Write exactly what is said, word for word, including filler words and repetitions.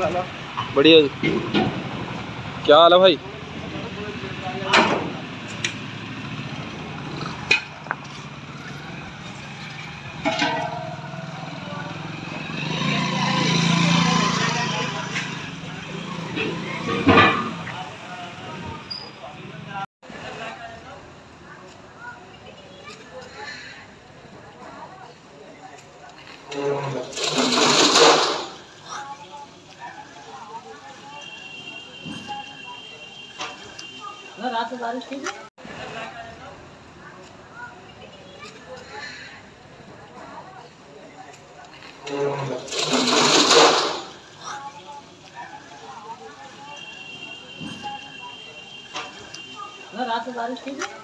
बढ़िया। क्या हाल है भाई? रात में बारिश थी। रात में बारिश थी।